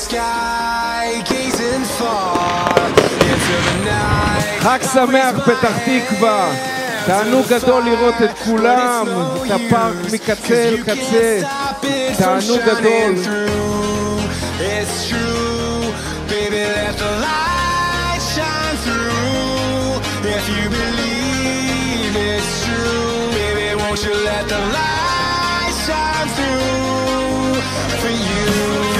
sky, gazing far into the night. חג שמח פתח תקווה, תענוג גדול לראות את כולם, את הפארק מקצה אל קצה, תענוג גדול. It's true, baby, let the light shine through. If you believe it's true, baby, won't you let the light shine through for you?